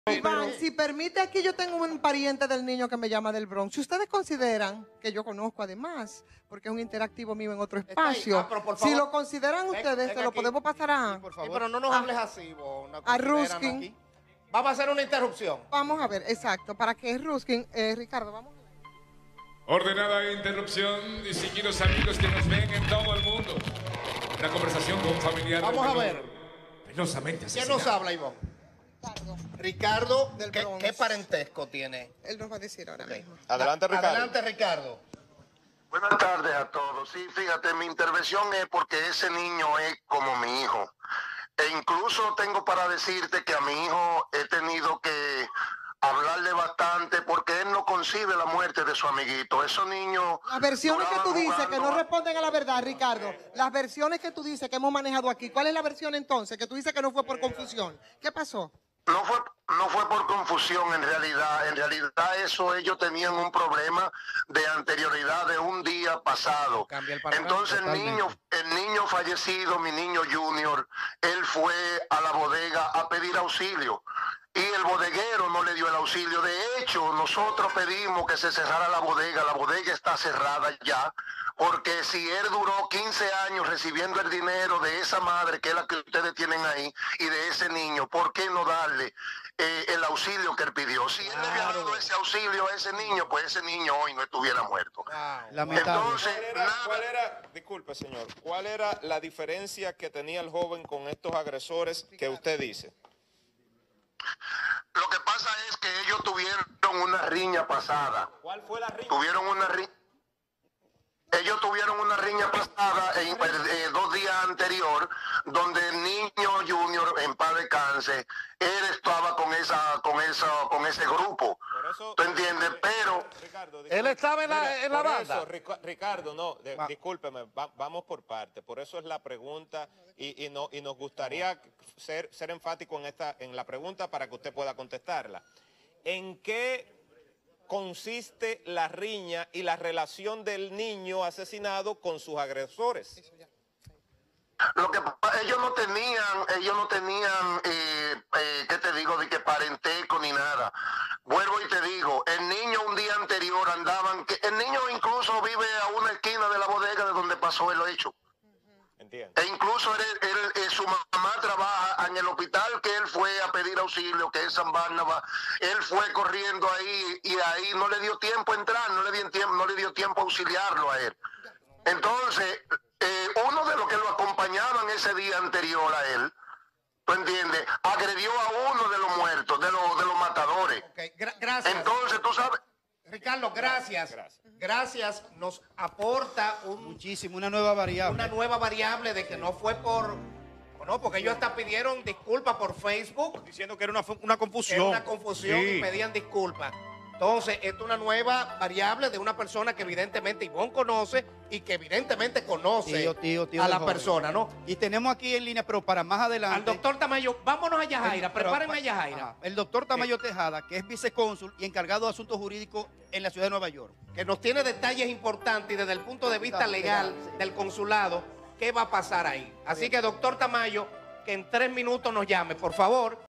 Iván, si permite, aquí yo tengo un pariente del niño que me llama del Bronx. Si ustedes consideran, que yo conozco además, porque es un interactivo mío en otro espacio, pero por si favor, lo consideran ustedes, se lo aquí. podemos pasar a... Por favor. Pero no nos hables así, vos. A Ruskin. Vamos a hacer una interrupción. Vamos a ver, exacto, para que Ruskin, Ricardo, vamos a ver. Ordenada interrupción, distinguidos amigos que nos ven en todo el mundo. Una conversación con un familiar. Vamos a ver. Penosamente ¿Quién nos habla, Iván? Ricardo, Del ¿qué, Bronx. ¿qué parentesco tiene? Él nos va a decir ahora mismo. Adelante, Ricardo. Adelante, Ricardo. Buenas tardes a todos. Sí, fíjate, mi intervención es porque ese niño es como mi hijo. E incluso tengo para decirte que a mi hijo he tenido que hablarle bastante porque él no concibe la muerte de su amiguito. Esos niños... Las versiones que tú dices que no jugando... responden a la verdad, Ricardo. Las versiones que tú dices que hemos manejado aquí. ¿Cuál es la versión entonces? Que tú dices que no fue por confusión. ¿Qué pasó? No fue por confusión en realidad. En realidad eso ellos tenían un problema de anterioridad de un día pasado. Entonces el niño fallecido, mi niño Junior, él fue a la bodega a pedir auxilio. Y el bodeguero no le dio el auxilio. De hecho, nosotros pedimos que se cerrara la bodega está cerrada ya, porque si él duró 15 años recibiendo el dinero de esa madre, que es la que ustedes tienen ahí, y de ese niño, ¿por qué no darle el auxilio que él pidió? Si él le había dado ese auxilio a ese niño, pues ese niño hoy no estuviera muerto. Entonces, Disculpe, señor, ¿cuál era la diferencia que tenía el joven con estos agresores que usted dice? Lo que pasa es que ellos tuvieron una riña pasada. ¿Cuál fue la riña? Ellos tuvieron una riña pasada 2 días anterior, donde el niño Junior, en paz descanse, él estaba con ese grupo. Eso, ¿tú entiendes? Pero Ricardo, Él estaba en la banda. Eso, Ricardo, no, discúlpeme, vamos por parte. Por eso es la pregunta y nos gustaría ser enfático en la pregunta para que usted pueda contestarla. ¿En qué consiste la riña y la relación del niño asesinado con sus agresores? lo que ellos no tenían, ¿qué te digo? De que parentesco ni nada. Vuelvo y te digo, el niño un día anterior el niño incluso vive a una esquina de la bodega de donde pasó el hecho. Entiendo. E incluso su mamá trabaja en el hospital que él fue a pedir auxilio, que es San Barnabas. Él fue corriendo ahí y ahí no le dio tiempo a entrar, no le dio tiempo a auxiliarlo a él. Entonces, uno de los que lo acompañaban ese día anterior a él, ¿tú entiendes? Agredió a uno de los muertos, de los matadores. Okay, gracias. Entonces, tú sabes... Ricardo, gracias. Gracias. Nos aporta una nueva variable. Una nueva variable de que no fue por... No, porque ellos hasta pidieron disculpas por Facebook. Diciendo que era una confusión. Era una confusión y pedían disculpas. Entonces, esto es una nueva variable de una persona que evidentemente Ivonne conoce y que evidentemente conoce a la persona, ¿no? Y tenemos aquí en línea, pero para más adelante... Al doctor Tamayo, vámonos a Yajaira, prepárenme a Yajaira. El doctor Tamayo Tejada, que es vicecónsul y encargado de asuntos jurídicos en la ciudad de Nueva York. Que nos tiene detalles importantes y desde el punto de vista legal del consulado, ¿qué va a pasar ahí? Así que, doctor Tamayo, que en 3 minutos nos llame, por favor.